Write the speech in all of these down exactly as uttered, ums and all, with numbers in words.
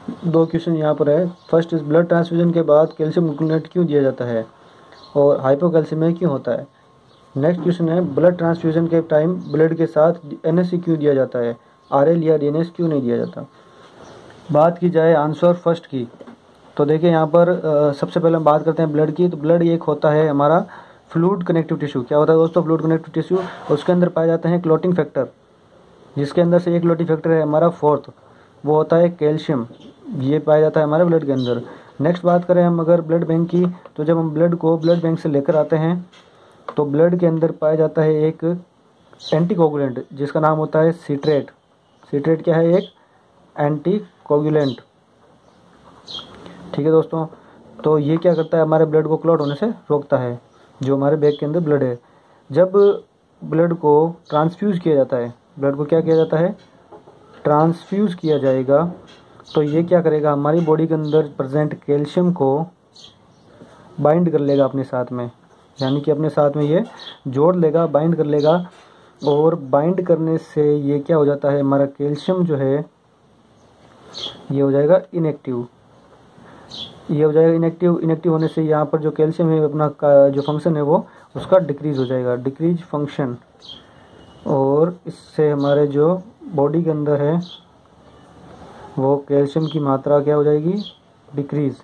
दो क्वेश्चन यहाँ पर है। फर्स्ट इज ब्लड ट्रांसफ्यूजन के बाद कैल्शियम ग्लूकोनेट क्यों दिया जाता है और हाइपोकैल्सीमिया क्यों होता है। नेक्स्ट क्वेश्चन है ब्लड ट्रांसफ्यूजन के टाइम ब्लड के साथ एन एस सी क्यों दिया जाता है, आर एल या डी एन एस क्यों नहीं दिया जाता। बात की जाए आंसर फर्स्ट की, तो देखिए यहाँ पर आ, सबसे पहले हम बात करते हैं ब्लड की। तो ब्लड एक होता है हमारा फ्लूइड कनेक्टिव टिश्यू। क्या होता है दोस्तों, फ्लूइड कनेक्टिव टिश्यू। उसके अंदर पाए जाते हैं क्लॉटिंग फैक्टर, जिसके अंदर से एक क्लॉटिंग फैक्टर है हमारा फोर्थ, वो होता है कैल्शियम। ये पाया जाता है हमारे ब्लड के अंदर। नेक्स्ट बात करें हम अगर ब्लड बैंक की, तो जब हम ब्लड को ब्लड बैंक से लेकर आते हैं तो ब्लड के अंदर पाया जाता है एक एंटीकोगुलेंट, जिसका नाम होता है सीट्रेट। सीट्रेट क्या है, एक एंटीकोगुलेंट। ठीक है दोस्तों, तो ये क्या करता है, हमारे ब्लड को क्लॉट होने से रोकता है, जो हमारे बैग के अंदर ब्लड है। जब ब्लड को ट्रांसफ्यूज किया जाता है, ब्लड को क्या किया जाता है, ट्रांसफ्यूज किया जाएगा, तो ये क्या करेगा, हमारी बॉडी के अंदर प्रेजेंट कैल्शियम को बाइंड कर लेगा अपने साथ में, यानी कि अपने साथ में ये जोड़ लेगा, बाइंड कर लेगा। और बाइंड करने से ये क्या हो जाता है, हमारा कैल्शियम जो है ये हो जाएगा इनएक्टिव। ये हो जाएगा इनएक्टिव। इनएक्टिव होने से यहाँ पर जो कैल्शियम है अपना जो फंक्शन है वो उसका डिक्रीज हो जाएगा, डिक्रीज फंक्शन। और इससे हमारे जो बॉडी के अंदर है वो कैल्शियम की मात्रा क्या हो जाएगी, डिक्रीज।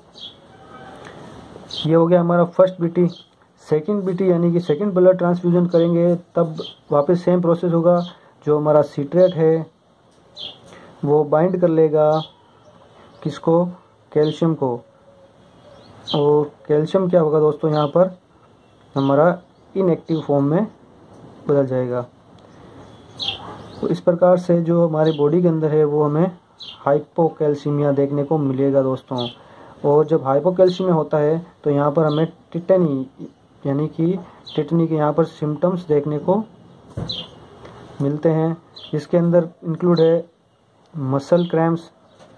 ये हो गया हमारा फर्स्ट बीटी। सेकंड बीटी यानी कि सेकंड ब्लड ट्रांसफ्यूजन करेंगे तब वापस सेम प्रोसेस होगा। जो हमारा सीट्रेट है वो बाइंड कर लेगा किसको, कैल्शियम को। और कैल्शियम क्या होगा दोस्तों, यहाँ पर हमारा इनएक्टिव फॉर्म में बदल जाएगा। तो इस प्रकार से जो हमारी बॉडी के अंदर है वो हमें हाइपोकैल्सीमिया देखने को मिलेगा दोस्तों। और जब हाइपोकैल्सीमिया होता है तो यहाँ पर हमें टिटनी यानी कि टिटनी के यहाँ पर सिम्टम्स देखने को मिलते हैं। इसके अंदर इंक्लूड है मसल क्रैम्प्स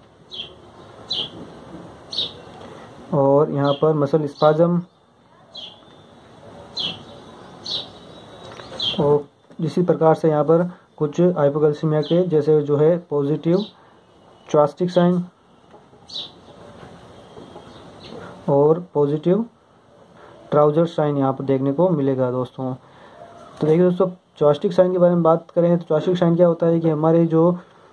और यहाँ पर मसल स्पाज्म। और इसी प्रकार से यहाँ पर कुछ हाइपोकैल्सीमिया के जैसे जो है पॉजिटिव च्वास्टिक साइन और पॉजिटिव ट्राउजर साइन यहाँ पर देखने को मिलेगा दोस्तों। तो देखिए दोस्तों, च्वास्टिक साइन के बारे में बात करें तो च्वास्टिक साइन क्या होता है कि हमारे जो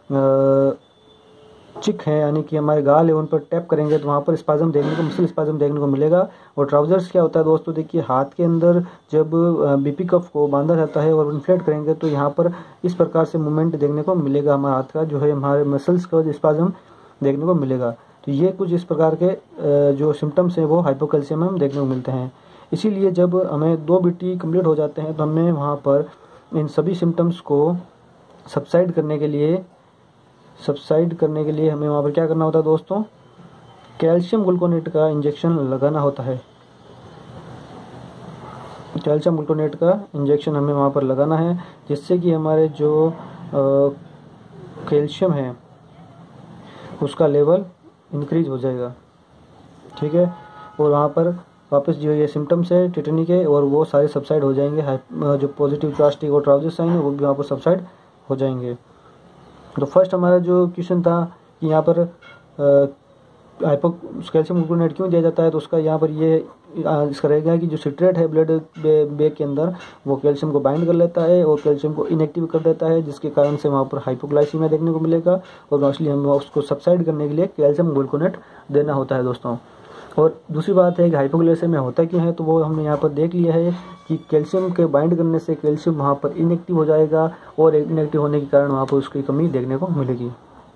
चिक है यानी कि हमारे गाल है उन पर टैप करेंगे तो वहाँ पर स्पाज्म देखने को, मसल स्पाज्म देखने को मिलेगा। और ट्राउजर्स क्या होता है दोस्तों, देखिए हाथ के अंदर जब बीपी कफ को बांधा जाता है और इन्फ्लेट करेंगे तो यहाँ पर इस प्रकार से मूवमेंट देखने को मिलेगा, हमारे हाथ का जो है हमारे मसल्स का स्पाज्म देखने को मिलेगा। तो ये कुछ इस प्रकार के जो सिम्टम्स हैं वो हाइपोकैल्सियम में देखने को मिलते हैं। इसीलिए जब हमें दो बीटी कंप्लीट हो जाते हैं तो हमें वहाँ पर इन सभी सिम्टम्स को सबसाइड करने के लिए सबसाइड करने के लिए हमें वहाँ पर क्या करना होता है दोस्तों, कैल्शियम ग्लूकोनेट का इंजेक्शन लगाना होता है। कैल्शियम ग्लूकोनेट का इंजेक्शन हमें वहाँ पर लगाना है, जिससे कि हमारे जो कैल्शियम है उसका लेवल इंक्रीज हो जाएगा। ठीक है, और वहाँ पर वापस जो ये सिम्टम्स है टिटनी के और वो सारे सबसाइड हो जाएंगे। जो पॉजिटिव च्वास्टिक और ट्राउजर साइन है वो भी वहाँ पर सबसाइड हो जाएंगे। तो फर्स्ट हमारा जो क्वेश्चन था कि यहाँ पर हाइपो कैल्शियम ग्लूकोनेट क्यों दिया जाता है, तो उसका यहाँ पर ये इसका रहेगा कि जो सिट्रेट है ब्लड बैग के अंदर वो कैल्शियम को बाइंड कर लेता है और कैल्शियम को इनएक्टिव कर देता है, जिसके कारण से वहाँ पर हाइपोग्लाइसीमिया देखने को मिलेगा। और मोस्टली हमें उसको सबसाइड करने के लिए कैल्शियम ग्लूकोनेट देना होता है दोस्तों। और दूसरी बात है कि हाइपोग्लाइसीमिया होता क्यों है, तो वो हमने यहाँ पर देख लिया है कि कैल्शियम के बाइंड करने से कैल्शियम वहाँ पर इनएक्टिव हो जाएगा और इनएक्टिव होने के कारण वहाँ पर उसकी कमी देखने को मिलेगी।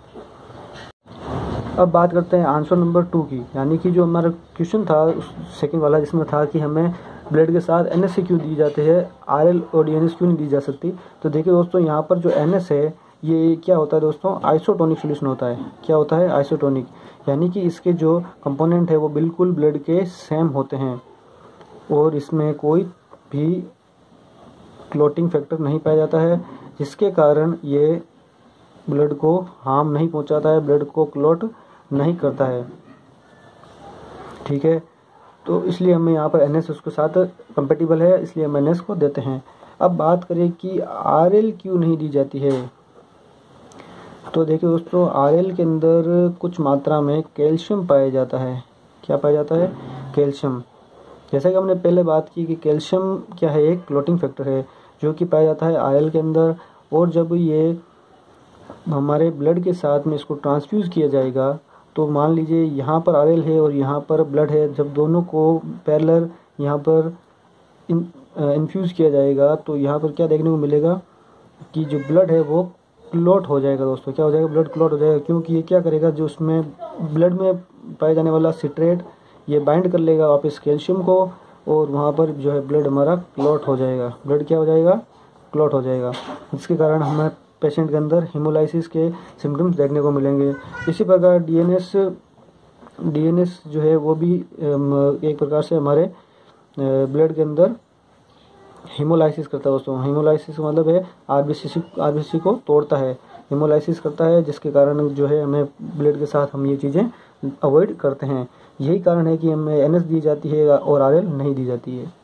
अब बात करते हैं आंसर नंबर टू की, यानी कि जो हमारा क्वेश्चन था सेकंड वाला, जिसमें था कि हमें ब्लड के साथ एन एस सी क्यों दी जाती है, आर एल और डी एन एस क्यों नहीं दी जा सकती। तो देखिए दोस्तों, यहाँ पर जो एन एस है ये क्या होता है दोस्तों, आइसोटोनिक सोल्यूशन होता है। क्या होता है, आइसोटोनिक, यानी कि इसके जो कंपोनेंट है वो बिल्कुल ब्लड के सेम होते हैं और इसमें कोई भी क्लॉटिंग फैक्टर नहीं पाया जाता है, जिसके कारण ये ब्लड को हार्म नहीं पहुंचाता है, ब्लड को क्लॉट नहीं करता है। ठीक है, तो इसलिए हमें यहाँ पर एन एस उसके साथ कंपेटिबल है, इसलिए हम एन एस को देते हैं। अब बात करें कि आर एल क्यों नहीं दी जाती है। तो देखिए दोस्तों, आरएल के अंदर कुछ मात्रा में कैल्शियम पाया जाता है। क्या पाया जाता है? कैल्शियम। जैसा कि हमने पहले बात की कि कैल्शियम क्या है, एक क्लोटिंग फैक्टर है जो कि पाया जाता है आरएल के अंदर। और जब ये हमारे ब्लड के साथ में इसको ट्रांसफ्यूज़ किया जाएगा, तो मान लीजिए यहाँ पर आरएल है और यहाँ पर ब्लड है, जब दोनों को पैरेलल यहाँ पर इन इन्फ्यूज़ किया जाएगा तो यहाँ पर क्या देखने को मिलेगा कि जो ब्लड है वो क्लॉट हो जाएगा। दोस्तों क्या हो जाएगा? ब्लड क्लॉट हो जाएगा, क्योंकि ये क्या करेगा, जो उसमें ब्लड में पाया जाने वाला सिट्रेट ये बाइंड कर लेगा वापस कैल्शियम को, और वहाँ पर जो है ब्लड हमारा क्लॉट हो जाएगा। ब्लड क्या हो जाएगा? क्लॉट हो जाएगा, जिसके कारण हमें पेशेंट के अंदर हेमोलाइसिस के सिम्टम्स देखने को मिलेंगे। इसी प्रकार डीएनएस डीएनएस जो है वो भी एक प्रकार से हमारे ब्लड के अंदर हेमोलाइसिस करता है। दोस्तों हेमोलाइसिस का मतलब है आरबीसी आरबीसी को तोड़ता है, हेमोलाइसिस करता है, जिसके कारण जो है हमें ब्लड के साथ हम ये चीज़ें अवॉइड करते हैं। यही कारण है कि हमें एनएस दी जाती है और आरएल नहीं दी जाती है।